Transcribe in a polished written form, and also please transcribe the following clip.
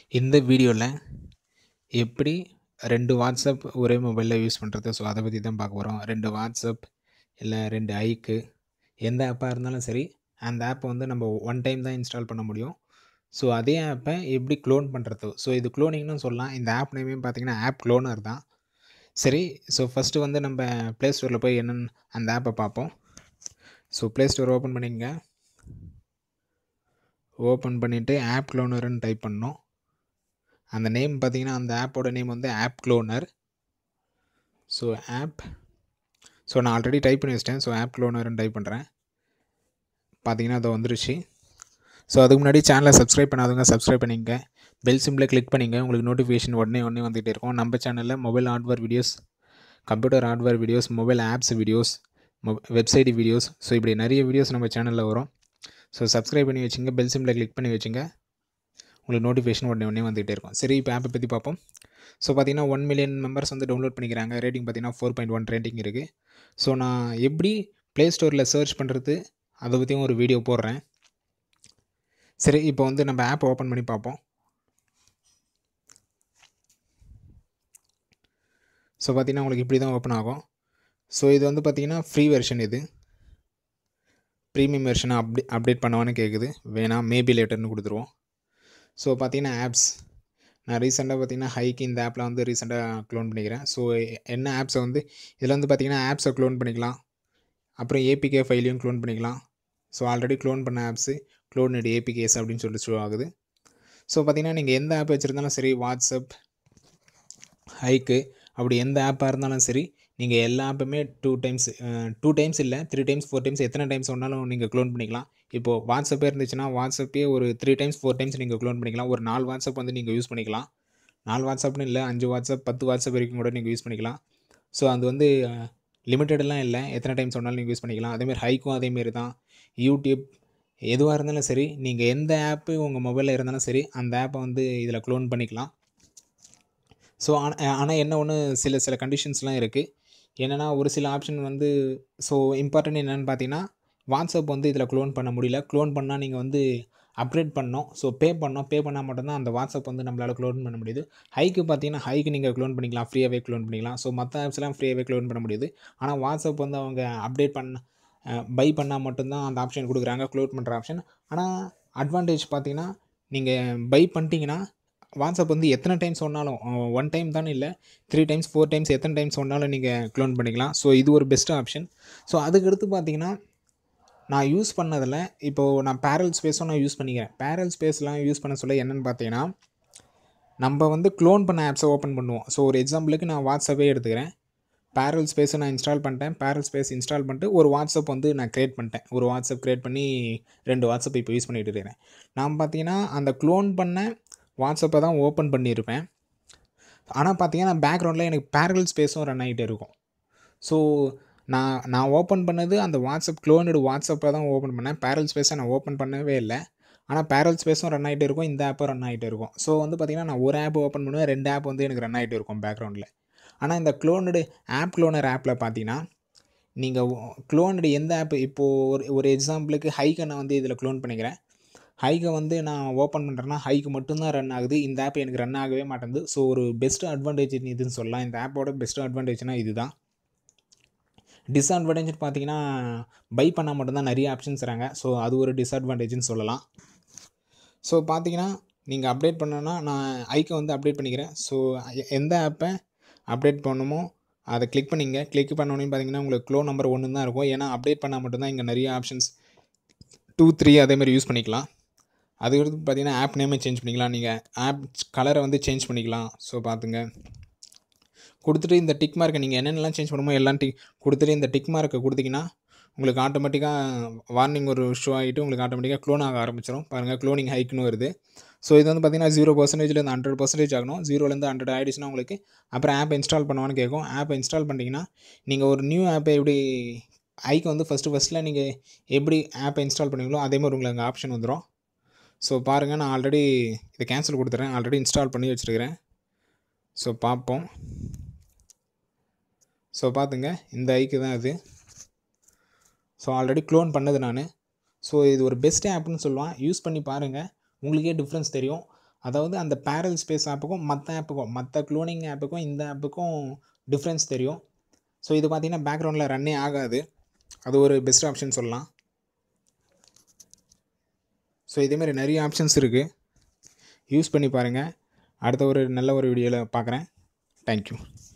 இந்த வீடியோவில் எப்படி 2 வாட்ஸ்அப் ஒரே மொபைலில் யூஸ் பண்ணுறது. ஸோ அதை பற்றி தான் பார்க்க போகிறோம். 2 வாட்ஸ்அப் இல்லை 2 ஐக்கு எந்த ஆப்பாக இருந்தாலும் சரி, அந்த ஆப்பை வந்து நம்ம ஒன் டைம் தான் இன்ஸ்டால் பண்ண முடியும். ஸோ அதே ஆப்பை எப்படி க்ளோன் பண்ணுறது. ஸோ இது க்ளோனிங்னு சொல்லலாம். இந்த ஆப் நேமே பார்த்தீங்கன்னா ஆப் க்ளோனர் தான். சரி, ஸோ ஃபஸ்ட்டு வந்து நம்ம ப்ளே ஸ்டோரில் போய் என்னென்னு அந்த ஆப்பை பார்ப்போம். ஸோ ப்ளே ஸ்டோர் ஓப்பன் பண்ணிங்க. ஓப்பன் பண்ணிவிட்டு ஆப் க்ளோனர்னு டைப் பண்ணணும். அந்த நேம் பார்த்தீங்கன்னா அந்த ஆப்போட நேம் வந்து ஆப் க்ளோனர். ஸோ ஆப் நான் ஆல்ரெடி டைப் பண்ணி வச்சிட்டேன். ஸோ ஆப் க்ளோனர்னு டைப் பண்ணுறேன். பார்த்தீங்கன்னா அது வந்துருச்சு. ஸோ அதுக்கு முன்னாடி சேனலை சப்ஸ்கிரைப் பண்ணாதவங்க சப்ஸ்கிரைப் பண்ணிங்க. பெல் சிம்பிளை கிளிக் பண்ணிங்க. உங்களுக்கு நோட்டிஃபிகேஷன் உடனே வந்துகிட்டே இருக்கும். நம்ம சேனலில் mobile hardware videos, computer hardware videos, mobile apps videos, website videos, so இப்படி நிறைய வீடியோஸ் நம்ம சேனலில் வரும். ஸோ சப்ஸ்கிரைப் பண்ணி வச்சுங்க. பெல் சிம்பிளை கிளிக் பண்ணி வச்சுங்க. உங்களுக்கு நோட்டிஃபிகேஷன் உடனே வந்துகிட்டே இருக்கும். சரி, இப்போ ஆப்பை பற்றி பார்ப்போம். ஸோ பார்த்தீங்கன்னா 1 மில்லியன் மெம்பர்ஸ் வந்து டவுன்லோட் பண்ணிக்கிறாங்க. ரேட்டிங் பார்த்தீங்கன்னா 4.1 ரேட்டிங் இருக்குது. ஸோ நான் எப்படி ப்ளே ஸ்டோரில் சர்ச் பண்ணுறது அதை பற்றியும் ஒரு வீடியோ போடுறேன். சரி, இப்போ வந்து நம்ம ஆப் ஓப்பன் பண்ணி பார்ப்போம். ஸோ பார்த்தீங்கன்னா உங்களுக்கு இப்படி தான் ஓப்பன் ஆகும். ஸோ இது வந்து பார்த்தீங்கன்னா ஃப்ரீ வெர்ஷன். இது ப்ரீமியம் வெர்ஷனை அப்டேட் பண்ணவான்னு கேட்குது. வேணாம், மேபி லேட்டர்னு கொடுத்துருவோம். ஸோ பார்த்தீங்கன்னா ஆப்ஸ், நான் ரீசெண்டாக பார்த்தீங்கன்னா ஹைக்கு இந்த ஆப்பில் வந்து ரீசெண்டாக க்ளோன் பண்ணிக்கிறேன். ஸோ என்ன ஆப்ஸை வந்து இதில் வந்து பார்த்தீங்கன்னா ஆப்ஸை க்ளோன் பண்ணிக்கலாம். அப்புறம் ஏபிகே ஃபைலையும் க்ளோன் பண்ணிக்கலாம். ஸோ ஆல்ரெடி க்ளோன் பண்ண ஆப்ஸு க்ளோனட் ஏபிகேஸ் அப்படின்னு சொல்லிட்டு ஷோ ஆகுது. ஸோ பார்த்தீங்கன்னா நீங்கள் எந்த ஆப் வச்சுருந்தாலும் சரி, வாட்ஸ்அப், ஹைக்கு, அப்படி எந்த ஆப்பாக இருந்தாலும் சரி, நீங்கள் எல்லா ஆப்புமே 2 டைம்ஸ் இல்லை 3 டைம்ஸ் 4 டைம்ஸ் எத்தனை டைம்ஸ் வேணாலும் நீங்கள் க்ளோன் பண்ணிக்கலாம். இப்போது வாட்ஸ்அப்பே இருந்துச்சுன்னா வாட்ஸ்அப்பே ஒரு 3 டைம்ஸ் 4 டைம்ஸ் நீங்கள் க்ளோன் பண்ணிக்கலாம். ஒரு 4 வாட்ஸ்அப் வந்து நீங்கள் யூஸ் பண்ணிக்கலாம். 4 வாட்ஸ்அப்னு இல்லை, 5 வாட்ஸ்அப் 10 வாட்ஸ்அப் வரைக்கும் கூட நீங்கள் யூஸ் பண்ணிக்கலாம். ஸோ அது வந்து லிமிட்டடெல்லாம் இல்லை, எத்தனை டைம்ஸ் வேணாலும் நீங்கள் யூஸ் பண்ணிக்கலாம். அதேமாதிரி ஹைக்கும் அதேமாரி தான். யூடியூப் எதுவாக இருந்தாலும் சரி, நீங்கள் எந்த ஆப்பு உங்கள் மொபைலில் இருந்தாலும் சரி, அந்த ஆப்பை வந்து இதில் க்ளோன் பண்ணிக்கலாம். ஸோ ஆனால் என்ன ஒன்று, சில கண்டிஷன்ஸ்லாம் இருக்குது. என்னென்னா ஒரு சில ஆப்ஷன் வந்து ஸோ இம்பார்ட்டன்ட் என்னென்னு பார்த்தீங்கன்னா, வாட்ஸ்அப் வந்து இதில் க்ளோன் பண்ண முடியல. க்ளோன் பண்ணால் நீங்கள் வந்து அப்கிரேட் பண்ணணும். ஸோ பே பண்ணால் மட்டும்தான் அந்த வாட்ஸ்அப் வந்து நம்மளால் க்ளோன் பண்ண முடியுது. ஹைக்கு பார்த்தீங்கன்னா ஹைக்கு நீங்கள் க்ளோன் பண்ணிக்கலாம், ஃப்ரீயாகவே க்ளோன் பண்ணிக்கலாம். ஸோ மற்ற ஆப்ஸ்லாம் ஃப்ரீயாகவே க்ளோன் பண்ண முடியுது. ஆனால் வாட்ஸ்அப் வந்து அவங்க அப்டேட் பை பண்ணால் மட்டும்தான் அந்த ஆப்ஷன் கொடுக்குறாங்க, க்ளோன் பண்ணுற ஆப்ஷன். ஆனால் அட்வான்டேஜ் பார்த்தீங்கன்னா, நீங்கள் பை பண்ணிட்டீங்கன்னா வாட்ஸ்அப் வந்து எத்தனை டைம்ஸ் சொன்னாலும் 1 டைம் தானே இல்லை, 3 டைம்ஸ் 4 டைம்ஸ் எத்தனை டைம்ஸ் சொன்னாலும் நீங்கள் க்ளோன் பண்ணிக்கலாம். ஸோ இது ஒரு பெஸ்ட் ஆப்ஷன். ஸோ அதுக்கடுத்து பார்த்தீங்கன்னா, நான் யூஸ் பண்ணதில் இப்போது நான் பேரல் ஸ்பேஸும் நான் யூஸ் பண்ணிக்கிறேன். பேரல் ஸ்பேஸ்லாம் யூஸ் பண்ண சொல்ல என்னென்னு பார்த்தீங்கன்னா, நம்ம வந்து க்ளோன் பண்ண ஆப்ஸை ஓப்பன் பண்ணுவோம். ஸோ ஒரு எக்ஸாம்பிளுக்கு நான் வாட்ஸ்அப்பே எடுத்துக்கிறேன். பேரல் ஸ்பேஸை நான் இன்ஸ்டால் பண்ணிட்டேன். பேரல் ஸ்பேஸ் இன்ஸ்டால் பண்ணிட்டு ஒரு வாட்ஸ்அப் வந்து நான் க்ரியேட் பண்ணிட்டேன். ஒரு வாட்ஸ்அப் க்ரியேட் பண்ணி 2 வாட்ஸ்அப் இப்போ யூஸ் பண்ணிகிட்டு இருக்கிறேன். நான் பார்த்தீங்கன்னா அந்த க்ளோன் பண்ண வாட்ஸ்அப்பை தான் ஓப்பன் பண்ணியிருப்பேன். ஆனால் பார்த்தீங்கன்னா பேக்ரவுண்டில் எனக்கு பேரல் ஸ்பேஸும் ரன் ஆகிட்டே இருக்கும். ஸோ நான் ஓப்பன் பண்ணது அந்த வாட்ஸ்அப் க்ளோனடு வாட்ஸ்அப்பை தான் ஓப்பன் பண்ணேன். பேரல் ஸ்பேஸை நான் ஓப்பன் பண்ணவே இல்லை. ஆனால் பேரல் ஸ்பேஸும் ரன் ஆகிட்டே இருக்கும், இந்த ஆப்பும் ரன் ஆகிட்டே இருக்கும். ஸோ வந்து பார்த்திங்கன்னா நான் ஒரு ஆப் ஓப்பன் பண்ணுவேன், 2 ஆப் வந்து எனக்கு ரன் ஆகிட்டே இருக்கும் பேக்ரவுண்டில். ஆனால் இந்த ஆப் க்ளோனர் ஆப்பில் பார்த்தீங்கன்னா, நீங்கள் க்ளோனடு எந்த ஆப் இப்போது ஒரு எக்ஸாம்பிளுக்கு ஹைக்கை நான் வந்து இதில் க்ளோன் பண்ணிக்கிறேன். ஹைக்கை வந்து நான் ஓப்பன் பண்ணுறேன்னா ஹைக்கு மட்டும்தான் ரன் ஆகுது, இந்த ஆப் எனக்கு ரன் ஆகவே மாட்டேங்குது. ஸோ ஒரு பெஸ்ட் அட்வான்டேஜ் இதுன்னு சொல்லலாம். இந்த ஆப்போட பெஸ்ட் அட்வான்டேஜ்னால் இது தான். டிஸ்அட்வான்டேஜ் பார்த்தீங்கன்னா, பை பண்ணால் மட்டும்தான் நிறைய ஆப்ஷன்ஸ் தராங்க. ஸோ அது ஒரு டிஸ்அட்வான்டேஜ்னு சொல்லலாம். ஸோ பார்த்தீங்கன்னா, நீங்கள் அப்டேட் பண்ணணுன்னா நான் ஐக்கை வந்து அப்டேட் பண்ணிக்கிறேன். ஸோ எந்த ஆப்பை அப்டேட் பண்ணணுமோ அதை கிளிக் பண்ணிங்க. கிளிக் பண்ணோன்னே பார்த்தீங்கன்னா உங்களுக்கு க்ளோன் நம்பர் 1 தான் இருக்கும். ஏன்னா அப்டேட் பண்ணால் மட்டும்தான் இங்கே நிறைய ஆப்ஷன்ஸ் 2, 3 அதேமாதிரி யூஸ் பண்ணிக்கலாம். அதுக்கடுத்து பார்த்தீங்கன்னா ஆப் நேமை சேஞ்ச் பண்ணிக்கலாம். நீங்கள் ஆப் கலரை வந்து சேஞ்ச் பண்ணிக்கலாம். ஸோ பார்த்துங்க, கொடுத்துட்டு இந்த டிக் மார்க்கை நீங்கள் என்னென்னலாம் சேஞ்ச் பண்ணுமோ எல்லாம் கொடுத்துட்டு இந்த டிக் மார்க்கை கொடுத்தீங்கன்னா உங்களுக்கு ஆட்டோமேட்டிக்காக வார்னிங் ஒரு ஷோ ஆகிட்டு உங்களுக்கு ஆட்டோமேட்டிக்காக க்ளோன் ஆக ஆரம்பிச்சிடும். பாருங்கள், க்ளோனிங் ஹைக்குன்னு வருது. ஸோ இது வந்து பார்த்திங்கன்னா 0%லேருந்து 100% ஆகணும். 0லேருந்து 100 ஆகிடுச்சுன்னா உங்களுக்கு அப்புறம் ஆப் இன்ஸ்டால் பண்ணுவான்னு கேட்கும். ஆப்பை இன்ஸ்டால் பண்ணிட்டீங்கன்னா நீங்கள் ஒரு நியூ ஆப்பை எப்படி ஐக்கு வந்து ஃபஸ்ட்டில் நீங்கள் எப்படி ஆப்பை இன்ஸ்டால் பண்ணுவீங்களோ அதேமாதிரி உங்களுக்கு அங்கே ஆப்ஷன் வந்துடும். ஸோ பாருங்கள், நான் ஆல்ரெடி இதை கேன்சல் கொடுத்துட்றேன். ஆல்ரெடி இன்ஸ்டால் பண்ணி வச்சுருக்கிறேன். ஸோ பார்ப்போம். ஸோ பார்த்துங்க, இந்த ஐக்கு தான் இது. ஸோ ஆல்ரெடி க்ளோன் பண்ணது நான். ஸோ இது ஒரு பெஸ்ட் ஆப்னு சொல்லுவான். யூஸ் பண்ணி பாருங்கள், உங்களுக்கே டிஃப்ரென்ஸ் தெரியும். அதாவது அந்த பேரல் ஸ்பேஸ் ஆப்புக்கும் மற்ற க்ளோனிங் ஆப்புக்கும் இந்த ஆப்புக்கும் டிஃப்ரென்ஸ் தெரியும். ஸோ இது பார்த்தீங்கன்னா பேக்ரவுண்டில் ரன்னே ஆகாது. அது ஒரு பெஸ்ட் ஆப்ஷன் சொல்லலாம். ஸோ இதேமாரி நிறைய ஆப்ஷன்ஸ் இருக்குது, யூஸ் பண்ணி பாருங்கள். அடுத்த ஒரு நல்ல ஒரு வீடியோவில் பார்க்குறேன். தேங்க்யூ.